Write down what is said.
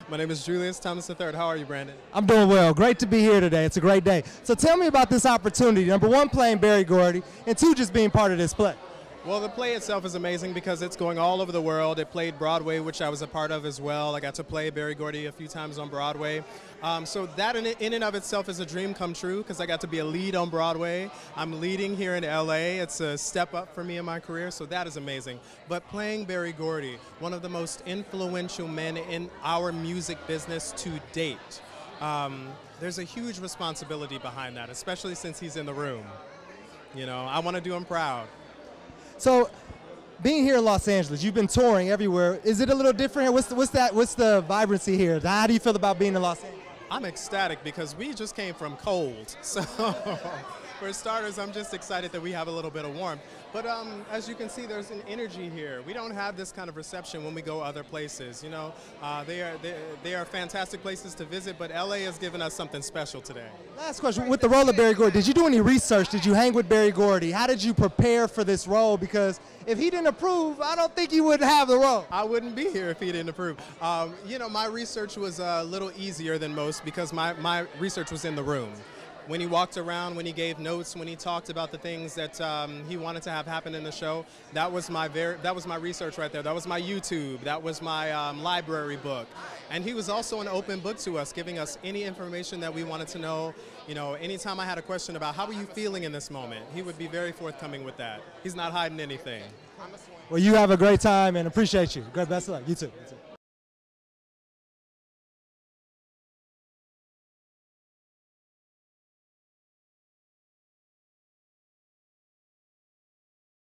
My name is Julius Thomas III. How are you, Brandon? I'm doing well. Great to be here today. It's a great day. So tell me about this opportunity. Number one, playing Berry Gordy, and two, just being part of this play. Well, the play itself is amazing because it's going all over the world. It played Broadway, which I was a part of as well. I got to play Berry Gordy a few times on Broadway. So that in and of itself is a dream come true because I got to be a lead on Broadway. I'm leading here in LA. It's a step up for me in my career, so that is amazing. But playing Berry Gordy, one of the most influential men in our music business to date, there's a huge responsibility behind that, especially since he's in the room. You know, I want to do him proud. So, being here in Los Angeles, you've been touring everywhere. Is it a little different here? What's the vibrancy here? How do you feel about being in Los Angeles? I'm ecstatic because we just came from cold. So, for starters, I'm just excited that we have a little bit of warmth. But as you can see, there's an energy here. We don't have this kind of reception when we go other places. You know, they are fantastic places to visit, but LA has given us something special today. Last question, with the role of Berry Gordy, did you do any research? Did you hang with Berry Gordy? How did you prepare for this role? Because if he didn't approve, I don't think you would have the role. I wouldn't be here if he didn't approve. You know, my research was a little easier than most because my research was in the room. When he walked around, when he gave notes, when he talked about the things that he wanted to have happen in the show, that was my research right there. That was my YouTube. That was my library book. And he was also an open book to us, giving us any information that we wanted to know. You know, anytime I had a question about how are you feeling in this moment, he would be very forthcoming with that. He's not hiding anything. Well, you have a great time and appreciate you. Great, best of luck. You too.